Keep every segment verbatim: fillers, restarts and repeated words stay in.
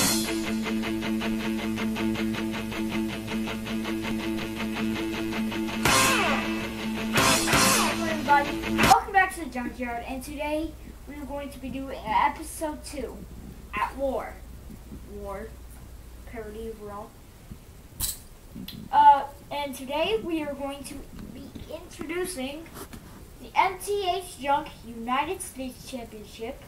Welcome back to the Junkyard, and today we are going to be doing episode two, At War. War, parody of Raw. Uh, and today we are going to be introducing the M T H Junk United States Championship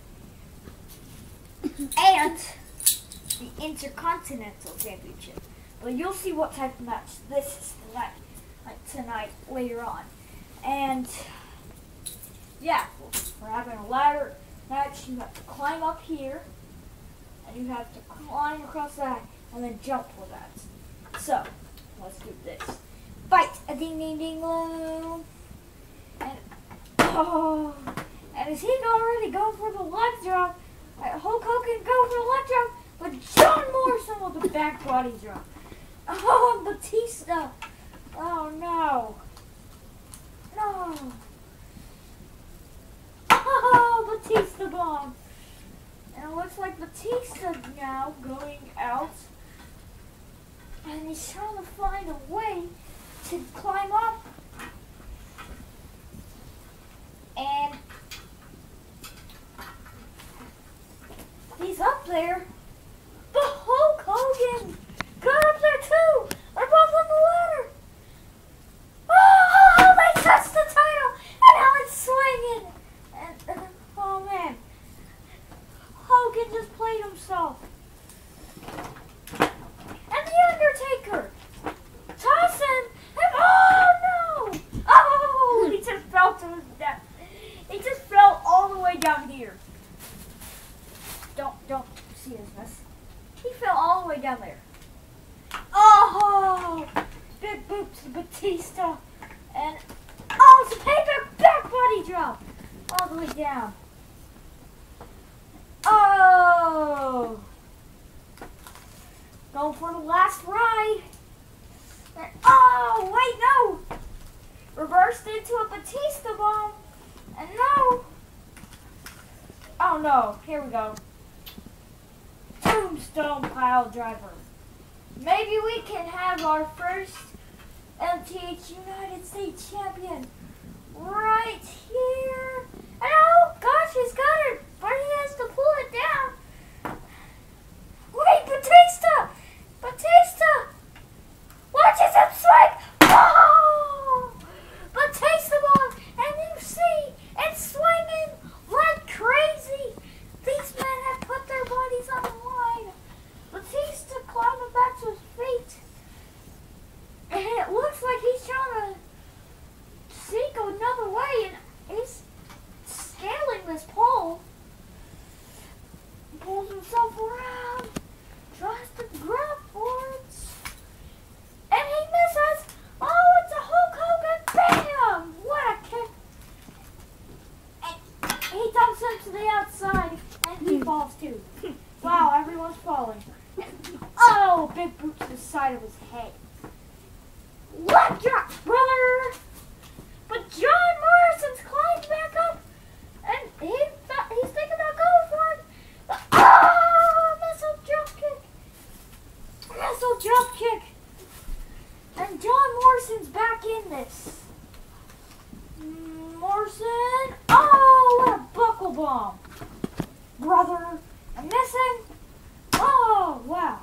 and the Intercontinental Championship. But you'll see what type of match this is tonight, like tonight later on. And yeah, we're having a ladder match. You have to climb up here, and you have to climb across that, and then jump for that. So, let's do this. Fight! A ding ding ding loom. And, oh, and is he already going for the leg drop? Uh, Hulk Hogan go for the leg drop, but John Morrison with the back body drop. Oh, and Batista. Oh, no. No. Oh, Batista bomb. And it looks like Batista now going out. And he's trying to find a way to climb up. And he's up there. But Hulk Hogan got up there too. They're both on the ladder. Oh, they touched the title. And now it's swinging. And, uh, oh man. Hogan just played himself. And the Undertaker. Tossing. And oh no. Oh, he just fell to his death. He just fell all the way down here. Don't, don't see his mess. He fell all the way down there. Oh, big boot to Batista. And, oh, it's a paper back body drop. All the way down. Oh! Going for the last ride. And, oh, wait, no! Reversed into a Batista bomb. And no! Oh no, here we go. Tombstone pile driver. Maybe we can have our first M T H United States champion right here. And oh gosh, he's got it, but he has to pull it down. Wait, Batista! Batista! Watches him swipe! Oh! Batista bomb! And you see, it's swinging like crazy. These men have put their bodies on the line. Batista climbing back to his feet. And it looks like he's trying to sneak another way, and he's scaling this pole. He pulls himself around, tries to grab for it, and he misses. Oh, it's a Hulk Hogan. Bam! What a kick. And he dumps him to the outside, and he falls too. Wow, everyone's falling. Oh, big boot to the side of his head. Leg drop, brother! But John Morrison's climbed back up, and he th he's thinking about going for it. But, oh, missile jump kick! Missile jump kick! And John Morrison's back in this. Morrison, oh, what a buckle bomb! Brother, I'm missing. Oh, wow.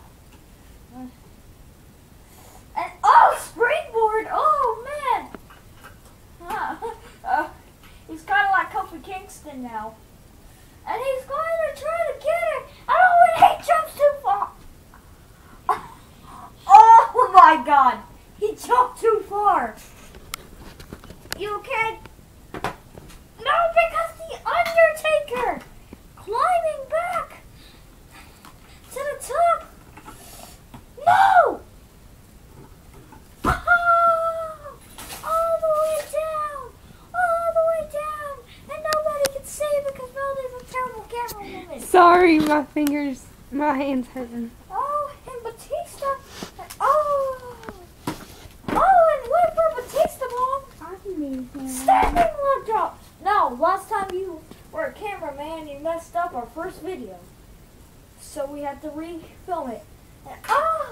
And, oh, springboard! Oh, man! Huh. Uh, he's kind of like Kofi Kingston now. And he's going to try to get it. Oh, and he jumps too far. Oh, my God. He jumped too far. You okay? No, because the Undertaker climbing back to the top. No! Sorry, my fingers, my hands hurting. Oh, and Batista. And, oh. Oh, and what for Batista, Mom? Standing leg drop. No, last time you were a cameraman, you messed up our first video. so we had to re-film it. And, oh!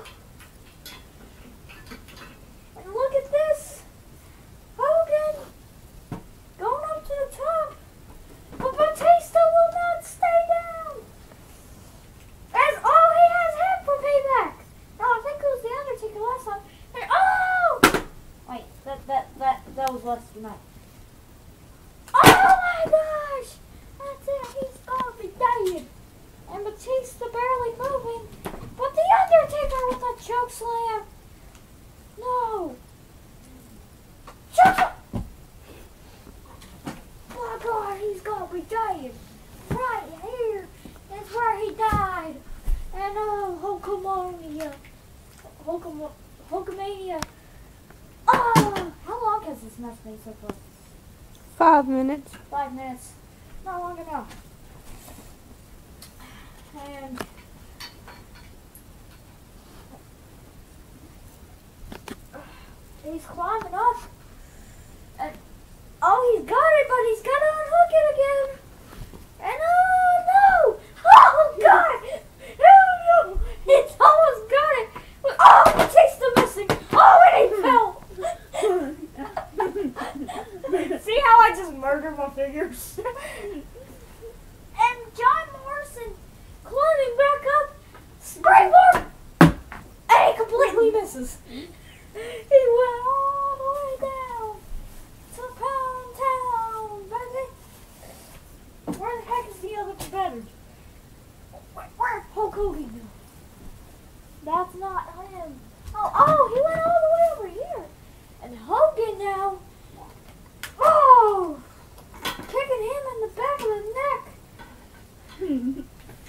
And look at this! Hogan going up to the top, but Batista will not stay down. As all he has him for payback. No, I think it was the Undertaker last time. And, oh! Wait, that that that that was last night. Oh my gosh! That's it. He's gonna be dying. And Batista barely moving, but the Undertaker with a choke slam. No. Choke slam. My God, he's gonna be dying. Right here is where he died. And oh, Hulkamania. Hulkam Hulkamania. Oh, how long has this match been so far? Five minutes. Five minutes. Not long enough. And he's climbing up. And oh, he's got it, but he's got to unhook it again. And oh no! Oh God! No, no! He's almost got it. Oh, Batista missing. Oh, and he fell. See how I just murdered my fingers? And John Morrison climbing back up, springboard, and he completely misses. He went all the way down to Pound Town, baby. Where the heck is the other competitor? Where, where Hulk Hogan go? That's not him. Oh, oh, he went all the way over here. And Hogan now, oh, kicking him in the back of the neck.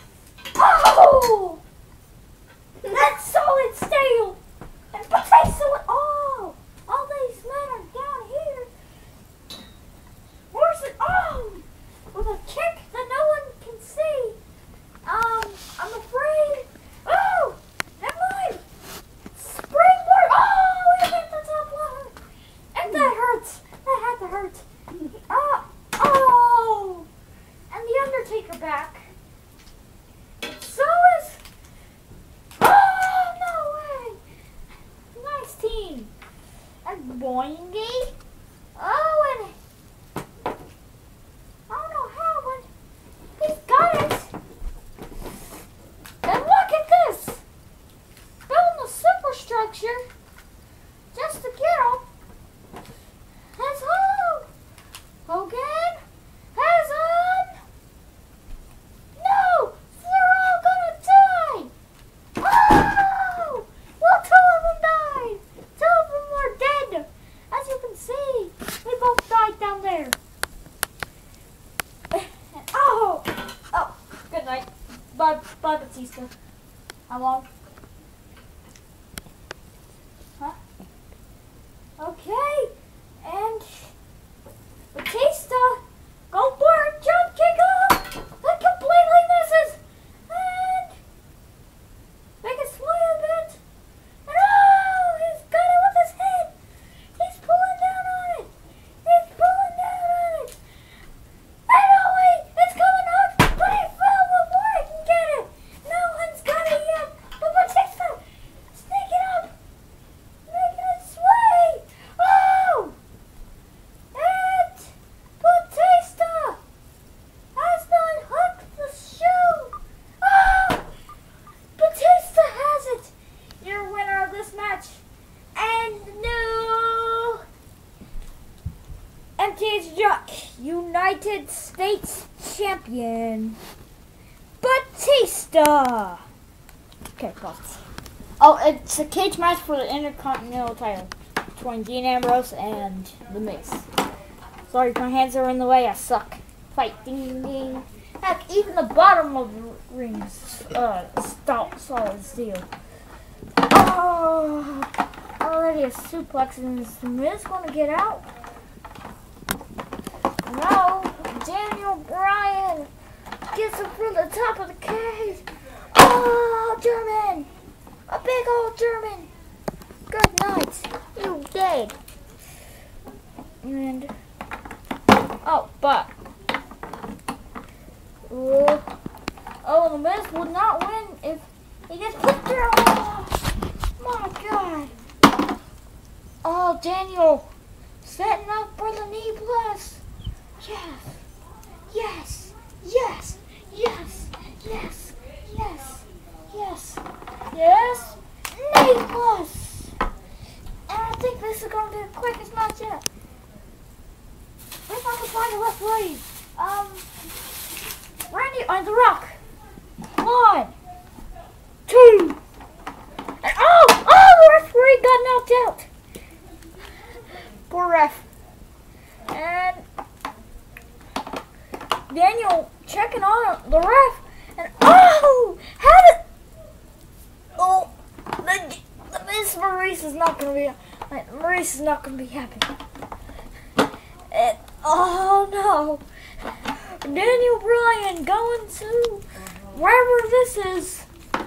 Oh! That's solid steel! And Batista went, oh! All these men are down here. Morrison, oh! With a kick that no one can see. Um, I'm afraid. Oh! Never mind! Springboard! Oh! We hit the top one! And that hurts! That had to hurt. Uh, oh! And the Undertaker back. So is... Oh, no way! Nice team. And Boingy. Oh, and... I don't know how, but he's got it. And look at this. Building a superstructure just to get him. That's home. Hogan has on. No! They're all gonna die! Oh! Well, two of them died! Two of them are dead! As you can see, they both died down there. Oh! Oh, good night. Bye, bye, Batista. How long? Huh? Okay. And Batista, go for it, jump kick up! That completely misses! And make it sway a bit. And oh, he's got it with his head! He's pulling down on it! He's pulling down on it! And oh wait, it's coming up! But he fell before I can get it! No one's got it yet! But Batista, sneak it up! Make it sway! Oh! And Batista has not hooked the shoe. Oh! Batista has it. You're winner of this match. And new M T H United States Champion, Batista. Okay, pause. Oh, it's a cage match for the Intercontinental title between Dean Ambrose and The Miz. Sorry, my hands are in the way. I suck. Fight, ding, ding. Heck, even the bottom of the ring is uh, stout, solid steel. Oh, already a suplex, and is The Miz going to get out? No, Daniel Bryan gets him from the top of the cage. Oh, German, a big old German. Good night, you dead. And oh, but oh, oh, The Miz would not win if he gets put there. Oh, my God. Oh, Daniel. Setting up for the knee blast. Yes. Yes. Yes. Yes. Yes. Yes. Yes. Yes. Knee blast. And I think this is going to be the quickest match yet. We're going to find a referee. Um, Randy on the Rock. One. Two. And oh! Oh! The referee got knocked out. Poor ref. And Daniel checking on the ref. And oh! How did... Oh! The, the Miss Maurice is not going to be... Like, Maurice is not going to be happy. And, oh no! Daniel Bryan going to wherever this is.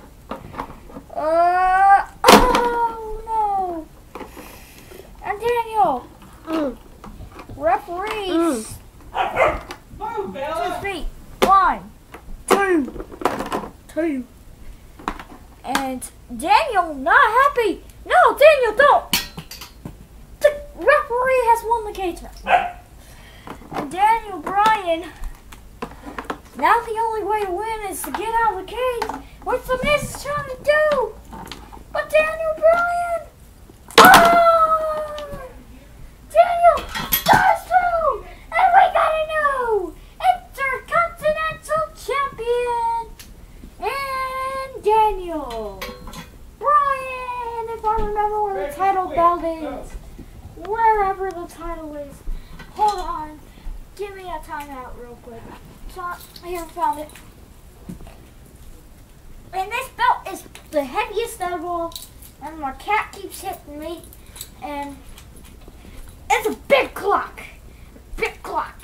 Uh, oh no! And Daniel, Mm. referees, Mm. two feet, one, two, two, and Daniel not happy. No, Daniel, don't. The referee has won the cage match. And Daniel Bryan, now the only way to win is to get out of the cage, which the Miz is trying to do. But Daniel Bryan, oh! Daniel goes through, and we got a new Intercontinental Champion, and Daniel Bryan, if I remember where the title belt is, wherever the title is. Hold on. Give me a timeout real quick. So, here, found it. And this belt is the heaviest of all. And my cat keeps hitting me. And it's a big clock. Big clock.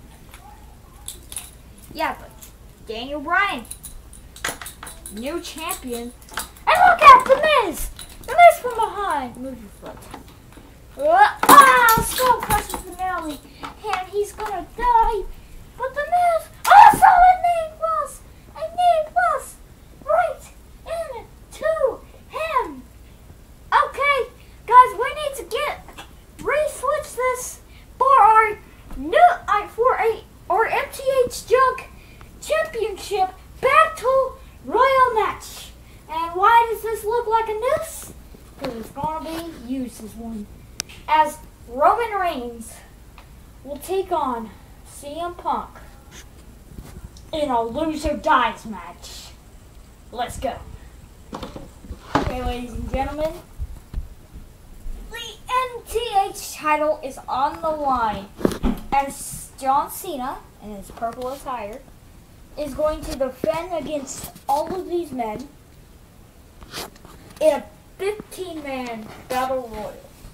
Yeah, but Daniel Bryan, new champion. And look out, The Miz. The Miz from behind. Move your foot. Uh, ah, skull crushes finale, and he's gonna die. But the Miz also a knee plus, a knee plus, right into him. Okay, guys, we need to get re-switch this for our new, uh, for a our M T H Junk Championship Battle Royal match. And why does this look like a noose? Because it's gonna be used as one. As Roman Reigns will take on C M Punk in a loser dies match. Let's go. Okay, ladies and gentlemen, the M T H title is on the line as John Cena, in his purple attire, is going to defend against all of these men in a fifteen man battle royal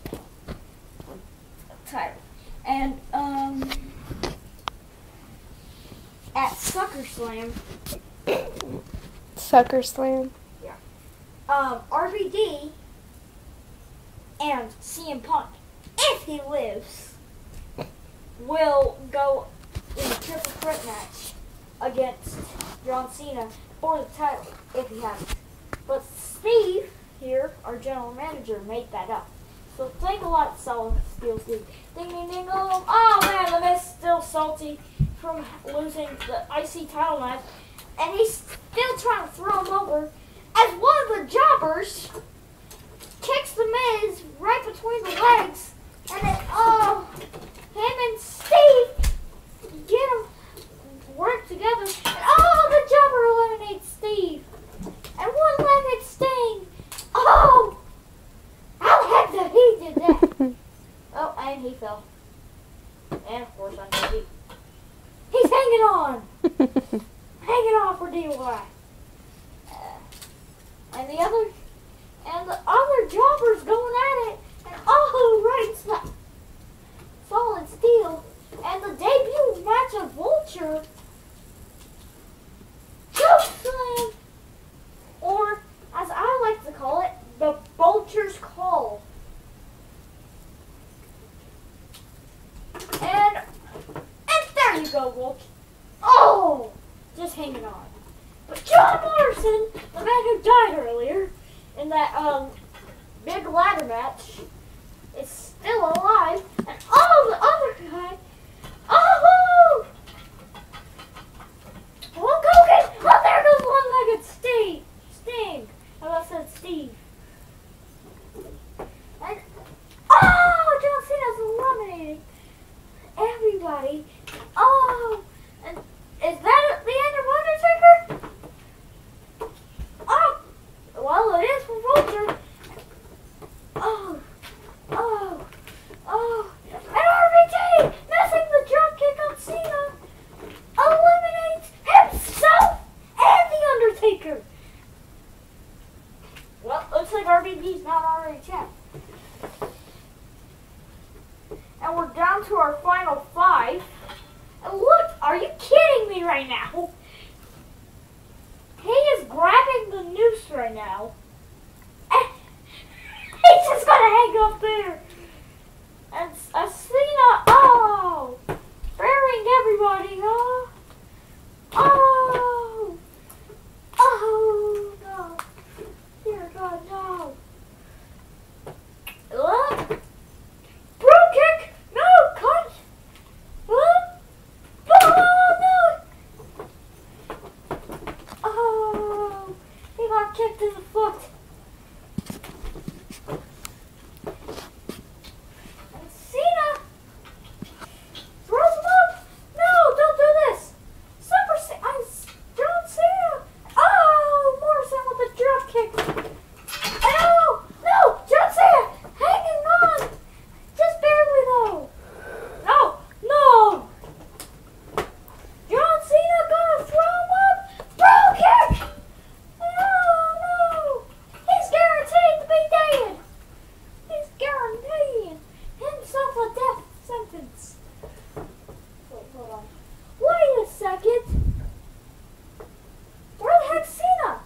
title. And um at SuckerSlam, Sucker Slam. yeah, um R V D and C M Punk, if he lives, will go in a triple threat match against John Cena for the title if he has it. But Steve here, our general manager, made that up. So thank a lot, Solid Steel Steve. Ding ding ding oh, oh man, the Miz still salty from losing the I C title match. And he's still trying to throw him over as one of the jobbers kicks the Miz right between the legs. And then, oh, him and Steve get him work together. And oh, the jobber eliminates Steve. And one-legged Sting. Oh! How the heck did he do that? Oh, and he fell. And of course I know he. He's hanging on! Hanging on for D Y. Uh, and the other, and the other jobbers going at it. And oh, right smack. Solid Steel. And the debut match of Vulture. Chokeslam! Or, as I like to call it, the Vulture's Call. And, and there you go, Vulture. Oh! Just hanging on. But John Morrison, the in that um big ladder match is still alive, and oh, the other guy, oh, well, go get, oh, there goes one-legged Steve, Sting. I almost said Steve. And oh, John Cena's eliminating everybody. Oh, and is that the end of Undertaker? Oh, well, it is for Vulture. Oh, oh, oh, and R V D missing the drop kick on Cena eliminates himself and the Undertaker. Well, looks like R V D's not already champ. And we're down to our final five. And look, are you kidding me right now? He is grabbing the noose right now. And he's just gonna hang up there. And uh, Cena, oh, burying everybody, huh? Oh, oh, no. Dear God, no. Look. Bro kick! No! Cut! What? Oh, no! Oh, he got kicked in the foot. And Cena throws him up. No, don't do this. Super Cena. I, John Cena. Oh, Morrison with a drop kick. No, no, John Cena hanging on. Just barely though. No, no. John Cena gonna throw him up. Bro kick. No, no. He's guaranteed to be dead. He's guaranteeing himself a death sentence. Wait, hold on. Wait a second. Where the heck's Cena?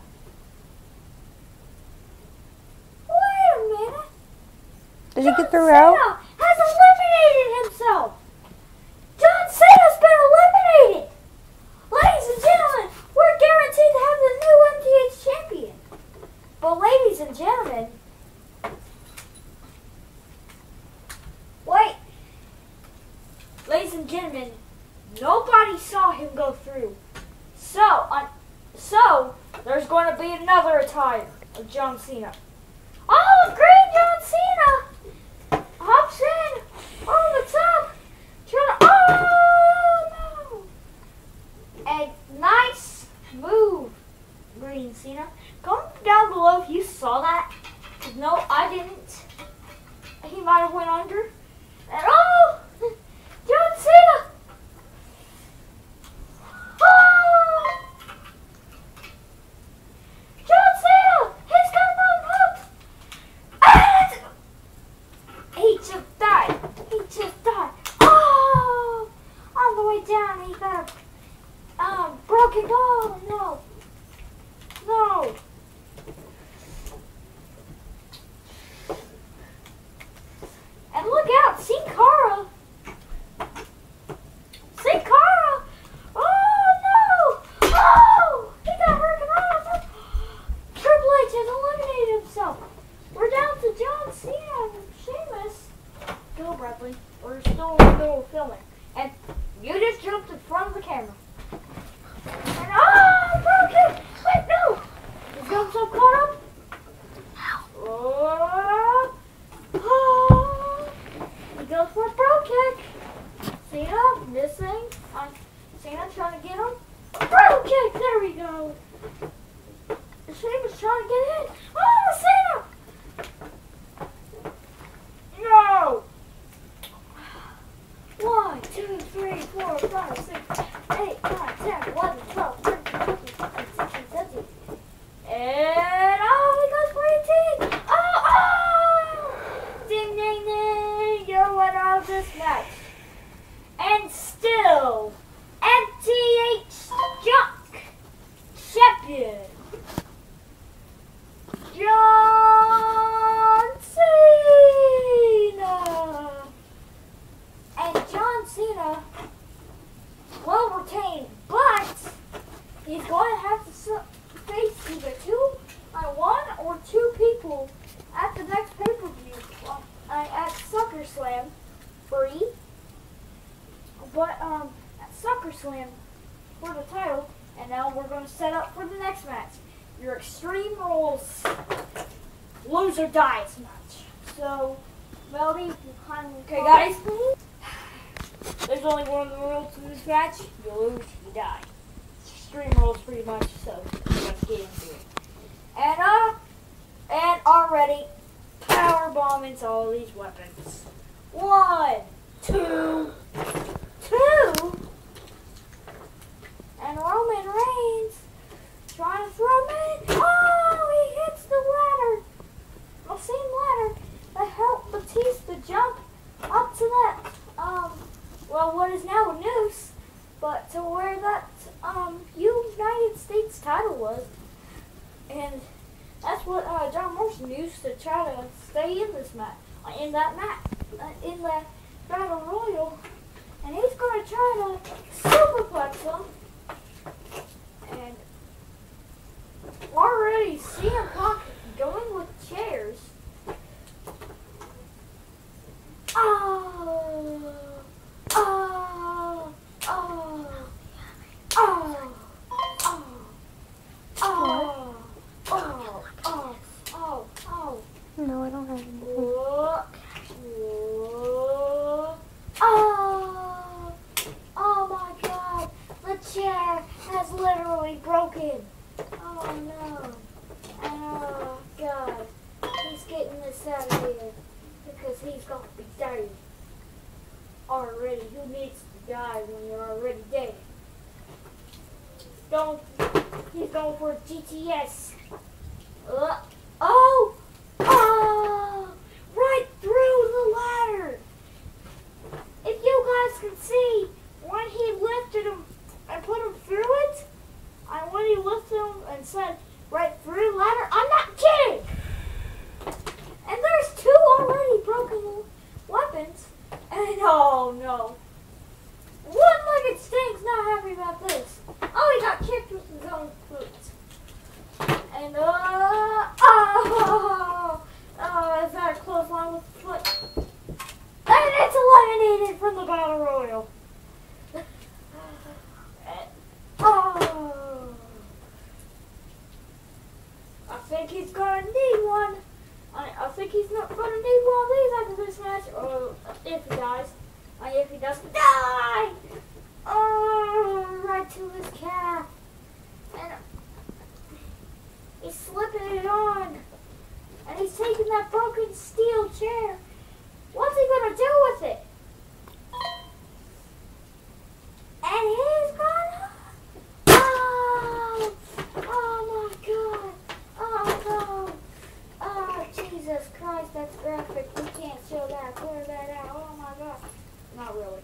Wait a minute. Did you get the John route? Cena has eliminated himself. John Cena's been eliminated. Ladies and gentlemen, we're guaranteed to have the new M T H champion. But ladies and gentlemen, wait. Ladies and gentlemen, nobody saw him go through. So, uh, so there's going to be another attire of John Cena. Oh, great, John Cena! Hops in on the top. Trying to, oh no! A nice move, Green Cena. Comment down below if you saw that. No, I didn't. He might have went under. And oh, John Cena! Oh! John Cena! He's got him on hook! And he just died. He just died. Oh! On the way down, he got a um, broken. Oh, no. No. And look out, Sin Cara. Sin Cara. Oh, no. Oh, he got hurt off. Triple H has eliminated himself. We're down to John Cena and Sheamus. Go, Bradley. We're still in the middle of filming. And you just jumped in front of the camera. And oh, broken. Wait, no. Is John so caught up? Oh, oh. He goes for a bro kick. Cena missing. Uh, Cena trying to get him. Bro kick. There we go. Sheamus trying to get in. Oh, Cena. No. One, two, three, four, five, six, eight, nine, ten, eleven, twelve, thirteen, fourteen, fifteen, sixteen, seventeen. And oh, he goes for eighteen. Oh, oh! Ding, ding, ding. You're winner of this match. And still, M T H Junk going to set up for the next match. Your Extreme Rules Loser Dies match. So, Melody, you kind of... Okay, guys. There's only one rule to this match. You lose, you die. Extreme Rules pretty much, so let's get into it. And, uh, and already, power bomb into all these weapons. One, two, two, and Roman Reigns trying to throw him in. Oh, he hits the ladder. The same ladder that helped Batista jump up to that, um, well, what is now a noose, but to where that, um, United States title was. And that's what uh, John Morrison used to try to stay in this match, in that match, uh, in the Battle Royal. And he's going to try to superplex him. And already C M Punk going with chairs. Oh, oh, oh, oh, oh, oh, oh, oh, oh, oh. No, I don't have anything. Whoa, whoa, oh, oh my God, the chair has literally broken. Oh no, oh God, he's getting this out of here because he's going to be dead already. Who needs to die when you're already dead? Don't, he's going for G T S. Uh, oh, oh, right through the ladder. If you guys can see, when he lifted him and put him through it, and when he lifted him and said, right through the ladder, I'm not kidding. And there's two already broken weapons. And oh no. One-legged Sting's not happy about this. Oh, he got kicked with his own foot. And uh, oh, oh, is that a close line with the foot? And it's eliminated from the Battle Royal. Oh, I think he's gonna need one. I, I think he's not gonna need one of these after this match, or if he dies. And if he doesn't die, oh, right to his calf, and he's slipping it on, and he's taking that broken steel chair. What's he gonna do with it? And he's gonna, oh, oh my God, oh no, oh Jesus Christ, that's graphic. We can't show that. Clear that out. Oh my God. Not really.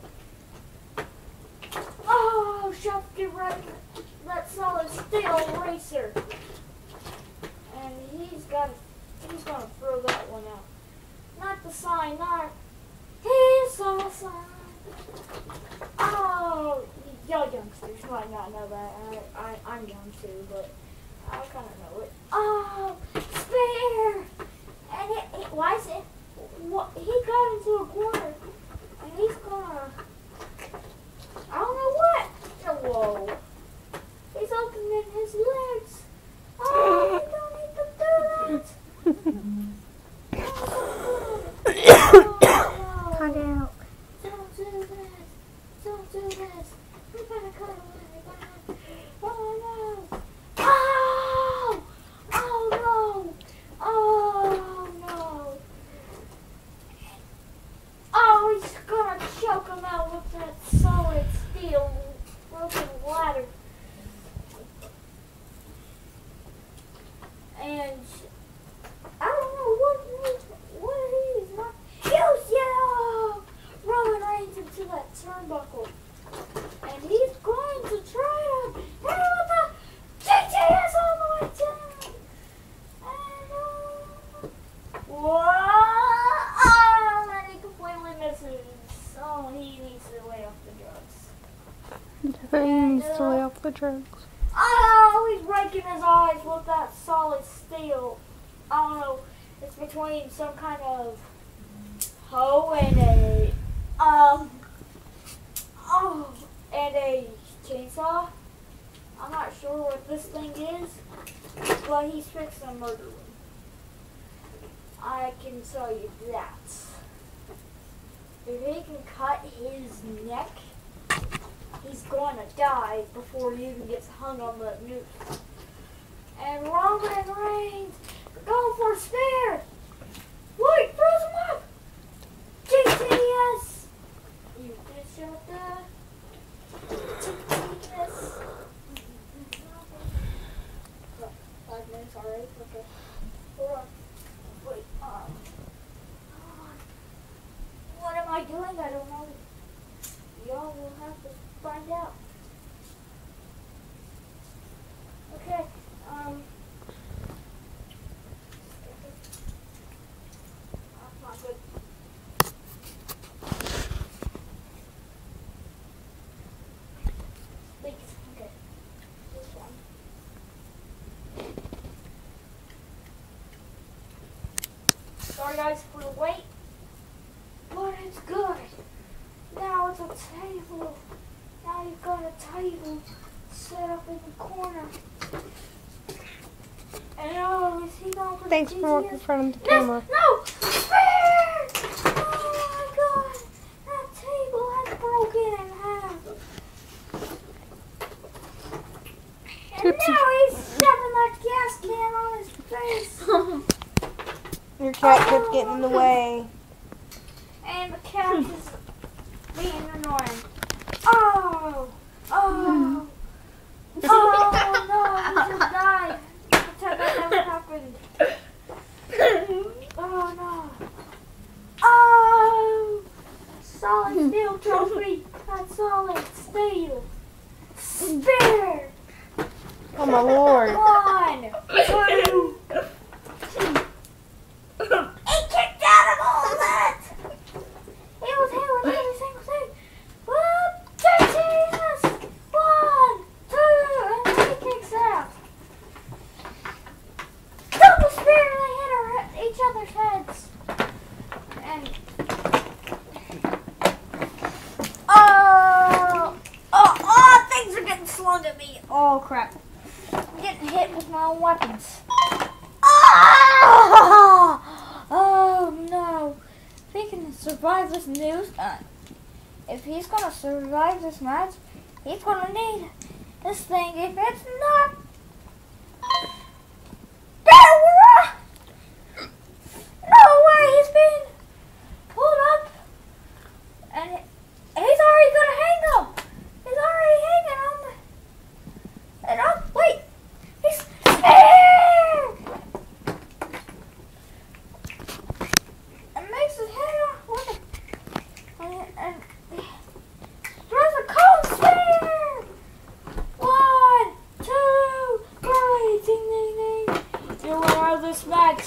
Oh, shoved it right in that solid steel racer. And he's got, he's gonna throw that one out. Not the sign, not, he saw a sign. Oh, y'all youngsters might not know that. I, I, I'm young too, but I kind of know it. Oh, spear! And it, it, why is it, what, he got into a corner. And he's gonna, I don't know what. Whoa. He's opening his legs. Oh, you don't need to do that. Oh, no. Cut out. Don't do that. Don't do this. We gotta cut away, guys. Oh, no. Oh! Oh, no. Oh, no. Oh, he's gonna choke him out with that solid steel broken ladder. And I don't know what what he is not. Use yeah, Roman Reigns into that turnbuckle, and he's going to try to hit him with the G T S all the way down. And uh, whoa! Oh, and he completely misses. Oh, he needs to lay off the drugs. Definitely needs to lay off the drugs. Oh, he's raking his eyes with that solid steel. I don't know. It's between some kind of hoe and a um oh and a chainsaw. I'm not sure what this thing is, but he's fixing to murder him. I can tell you that. If he can cut his neck, he's going to die before he even gets hung on the noose. And Roman Reigns going for a spear. Wait, throws him up. G T S. You just shot that. G T S. Five minutes already? Okay. Hold on. Wait. Um. What am I doing? I don't know. Y'all will have to find out. Okay. Um. That's not good. Please. Okay. This one. Sorry guys for the wait. But it's good. Now it's a table. Now you've got a table set up in the corner. And oh, is he going for Thanks the for walking in G T S? front of the Yes, camera. no! Fair! Oh my god! That table has broken in half. And Tootsie. now he's stuffing that gas can on his face. Your cat kept getting in the way. And the cat is being annoying. Oh! Oh! Oh no! He just died. Pretend that never happened. Oh no! Oh! Solid steel trophy. That's solid steel. Spear. Oh my lord. One, two. He kicked out of all that. He was hitting every single thing. One, two, Jesus. One, two, and then he kicks out. Double spear, and they hit our, each other's heads. And oh, oh, oh, things are getting slung at me. Oh crap! I'm getting hit with my own weapons. Oh, oh no! If he can survive this news, uh, if he's gonna survive this match, he's gonna need this thing. If it's not, no way! He's being pulled up, and he's already gonna hang him. He's already hanging him. And oh, wait, he's there. And makes his head off with it. And, and throws a cold spear. One, two, three, ding, ding, ding. You're winner of this match,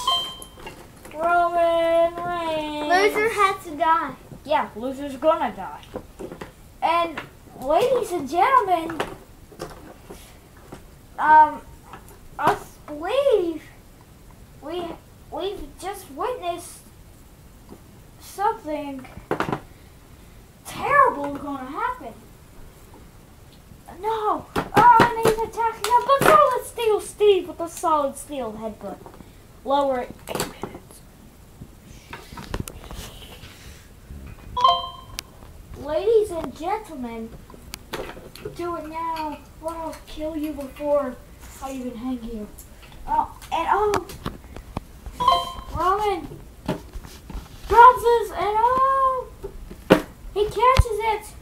Roman Reigns. Loser has to die. Yeah, loser's gonna die. And ladies and gentlemen, um, I believe we we've just witnessed something terrible gonna happen. No! Oh, and he's attacking him, but solid steel Steve with a solid steel headbutt. Lower it eight minutes. Ladies and gentlemen, do it now, or I'll kill you before I even hang you. Oh, and oh! Roman bounces, and oh! He catches it!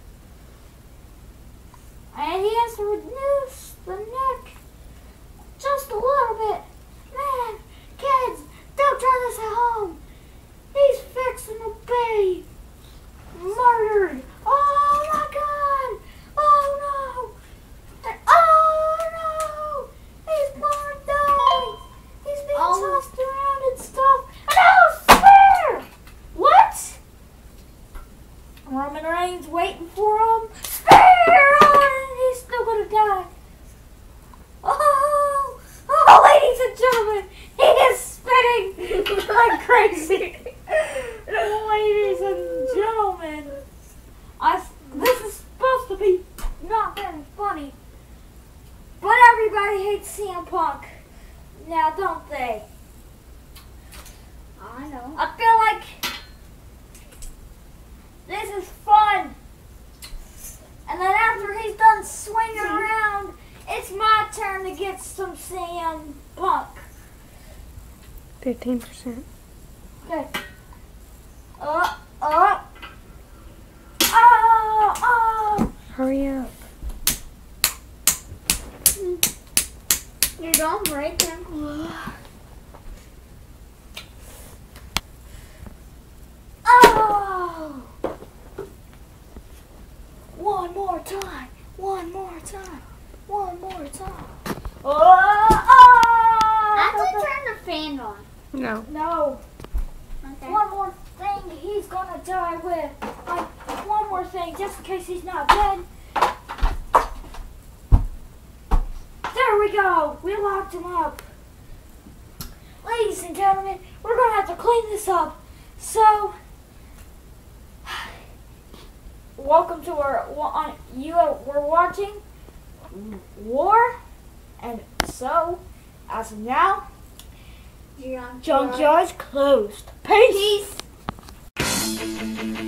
And he has to reduce the neck just a little bit. Man, kids, don't try this at home. He's fixing to be murdered. Oh my God! Oh no! And, oh no! He's gonna die. He's being Oh. tossed around and stuff. And oh, spear! What? Roman Reigns waiting for him. Spear! Oh, he's still gonna die. Oh, oh, ladies and gentlemen, he is spitting like crazy. Ladies and gentlemen, I, this is supposed to be not very funny, but now, don't they? I know. I feel like this is fun. And then after he's done swinging around, it's my turn to get some C M Punk. Fifteen percent. Okay. Up, up. Oh, oh. Hurry up. You don't break him. Oh. One more time. One more time. One more time. Oh, oh. Actually, turn the fan on. No. No. Okay. One more thing he's gonna die with. Like, one more thing, just in case he's not dead. There we go. We locked him up. Ladies and gentlemen, we're gonna have to clean this up. So, welcome to our on you. We're watching War, and so as of now, Junkyard. Junkyard's closed. Peace. Peace.